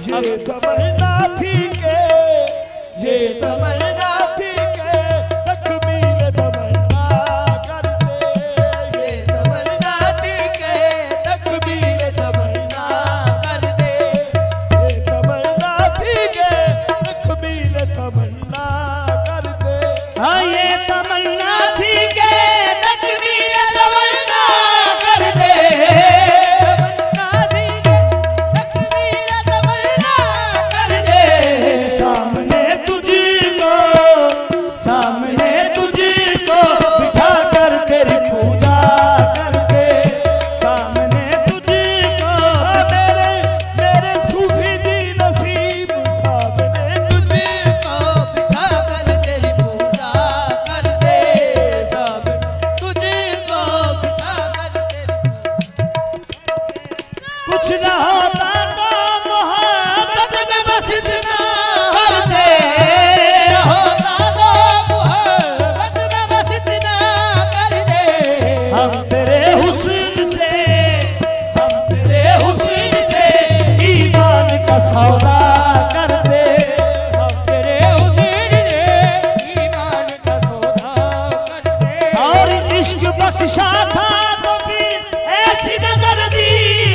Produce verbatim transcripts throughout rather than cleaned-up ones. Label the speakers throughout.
Speaker 1: ये तमन्ना थी के ये तमन्ना थी के तकमील तमन्ना कर दे। ये तमन्ना थी के तकमील तमन्ना कर दे। ये तमन्ना थी के तकमील तमन्ना कर दे।
Speaker 2: हाँ ये तमन्ना थी के तकमील तमन्ना कर दे। कुछ ना होता तो मोहब्बत में बस इतना कर दे। होता तो मोहब्बत में बस इतना कर दे। हम तेरे हुस्न से हम तेरे हुस्न से ईमान का सौदा कर दे। हम तेरे हुस्न से ईमान का सौदा कर दे। और इश्क बख्शा था तो फिर ऐसी नजर दी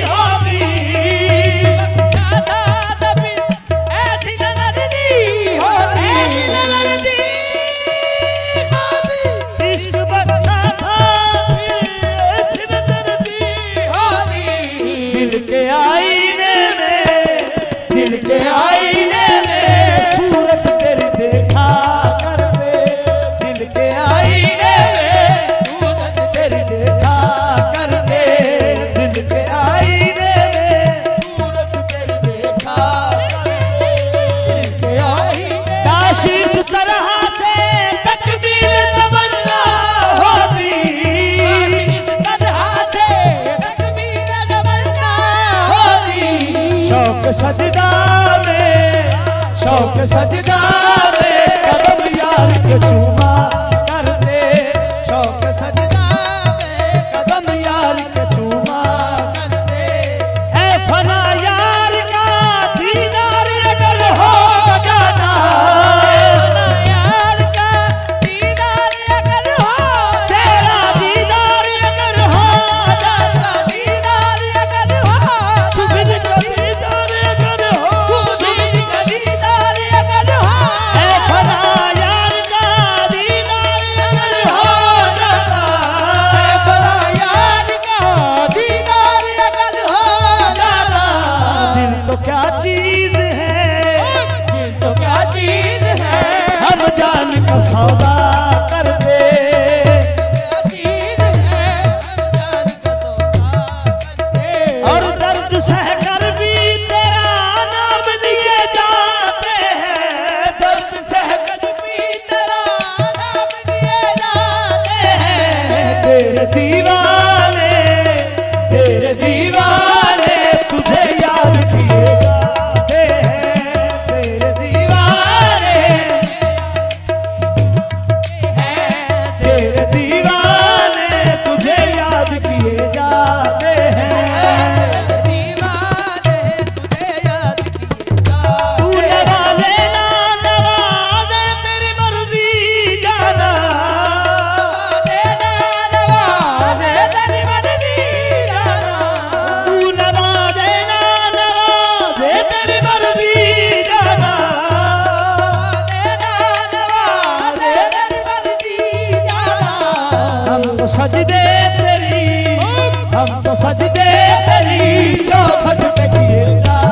Speaker 2: के आईने में दिल के आईने में सूरत तेरी देखा कर दे। दिल के आईने में सूरत तेरी देखा कर दे। दिल के आईने में सूरत तेरी देखा कर दे। दिल के आईने काश इस तरह से तकमील तमन्ना होती। इस तरह से तकमील तमन्ना शौक सजदा में शौक सजदा में कदम यार के चूमा कर दे। शौक सजदा में कदम यार के चूमा कर दे। ऐ फना यार का दीदार अगर हो जाना। फना यार का दीदार अगर हो तेरा दीदार अगर हो जाना। दीदार अगर हो सुबिन का दीदार अगर हो सुबिन का दीदार अगर हो। ऐ फना यार का दीदार अगर हो जाना। ऐ फना यार का दीदार अगर हो जाना। दिल तो क्या चीज है दिल तो क्या चीज है हम जान का सौदा कर दे। क्या चीज है हम जान का सौदा कर दे। और दर्द सह कर भी तेरा नाम लिए जाते हैं। दर्द सह कर भी तेरा नाम लिए जाते हैं। तेरे दीवाने तेरे दीवाने तुझे याद किए जाते हैं। तेरे दीवाने हैं। तेरे दीवाने तुझे याद किए जाते हैं। दीवाने तुझे याद किए जाते। तू नवाजे ना नवाजे तेरी मर्जी जाना। नवाजे ना नवाजे तेरी मर्जी जाना। तू नवाजे ना नवाजे तेरी मर्जी जाना। नवाजे ना नवाजे तेरी मर्जी जाना। हम तो सजदे तेरी हम तो सजदे तेरी चौखट पे किए जा